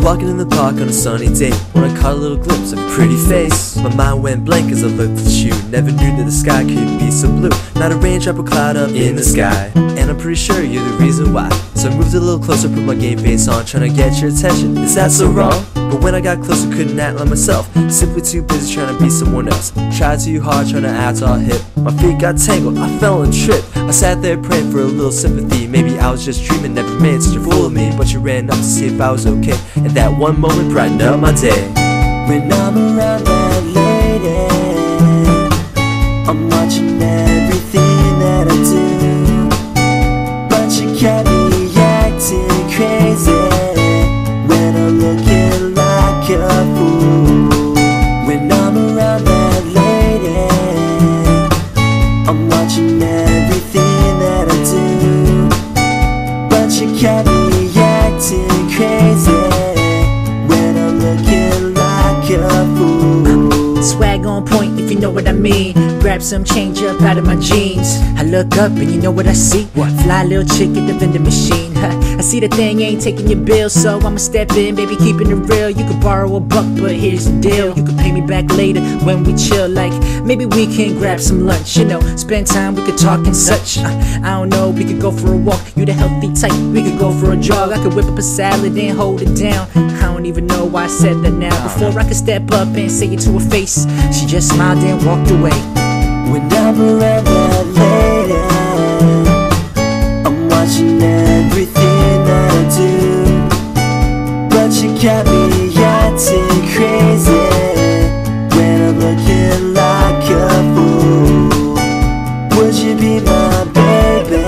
walking in the park on a sunny day when I caught a little glimpse of your pretty face. My mind went blank as I looked at you. Never knew that the sky could be so blue. Not a raindrop or cloud up in the sky, and I'm pretty sure you're the reason why. So I moved a little closer, put my game face on, trying to get your attention. Is that so wrong? But when I got closer, couldn't act like myself. Simply too busy trying to be someone else. Tried too hard trying to act all hip. My feet got tangled, I fell and tripped. I sat there praying for a little sympathy. Maybe I was just dreaming, never made such a fool of me. But you ran up to see if I was okay, and that one moment brightened up my day. When I'm around that lady, I'm watching everything that I do, but you got me acting crazy when I'm looking like a fool. When I'm around that lady, I'm watching everything that I do, but you got me acting crazy when I'm looking like a fool. Swag on point, if you know what I mean. Grab some change up out of my jeans. I look up and you know what I see? What? Fly little chick at the vending machine. I see the thing ain't taking your bill, so I'ma step in, baby, keeping it real. You could borrow a buck, but here's the deal. You could pay me back later when we chill. Like, maybe we can grab some lunch, you know, spend time, we could talk and such. I don't know, we could go for a walk. You the healthy type, we could go for a jog. I could whip up a salad and hold it down. I don't even know why I said that now. Before I could step up and say it to her face, she just smiled and walked away. When I'm around that lady, I'm watching everything that I do, but you got me acting crazy when I'm looking like a fool. Would you be my baby?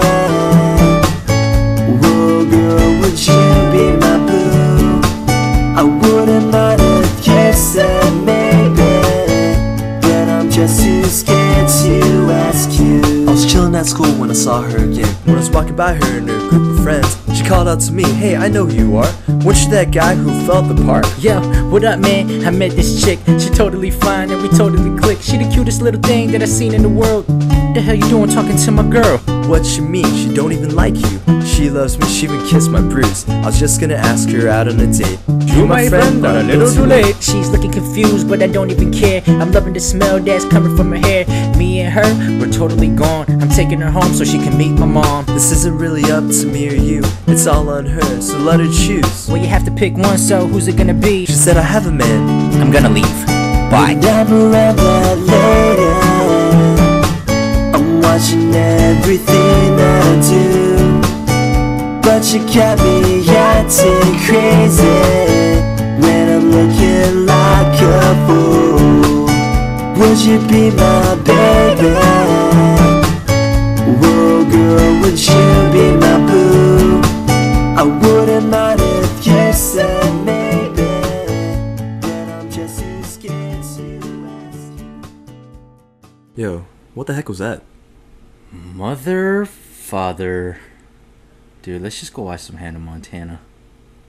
Whoa girl, would you be my boo? I wouldn't mind if you said maybe, but I'm just too scared to ask you. I was chilling at school when I saw her again. When I was walking by her and her group of friends, she called out to me, "Hey, I know who you are. Weren't you that guy who fell at the park?" Yo, what up, man? I met this chick. She totally fine and we totally click. She the cutest little thing that I seen in the world. The hell you doing talking to my girl? What you mean? She don't even like you. She loves me, she even kissed my bruise. I was just gonna ask her out on a date. You, my friend, are a little too late. She's looking confused, but I don't even care. I'm loving the smell that's coming from her hair. Me and her, we're totally gone. I'm taking her home so she can meet my mom. This isn't really up to me or you, it's all on her, so let her choose. Well, you have to pick one, so who's it gonna be? She said, "I have a man." I'm gonna leave. Bye. When I'm around that lady, I'm watching everything that I do, but you got me acting crazy when I'm looking like a fool. Would you be my baby? Whoa girl, would you be my boo? I wouldn't mind if you said maybe, but I'm just too scared to ask you. Yo, what the heck was that? Mother, father. Dude, let's just go watch some Hannah Montana.